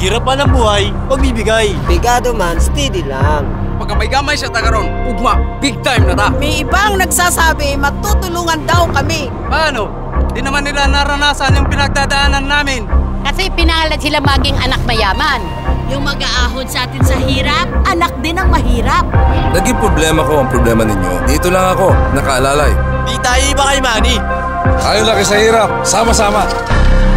hirap pa ng buhay, pagbibigay. Bigado man, steady lang. Pagkamay-gamay siya tagaron, ugma, big time na ta. May ibang nagsasabi, matutulungan daw kami. Paano? Di naman nila naranasan yung pinagdadaanan namin. Kasi pinangalan sila maging anak mayaman. Yung mag-aahon sa atin sa hirap, anak din ang mahirap. Naging problema ko ang problema ninyo. Dito lang ako, nakaalalay. Di tayo iba kay Manny. Tayo laki sa hirap, sama-sama.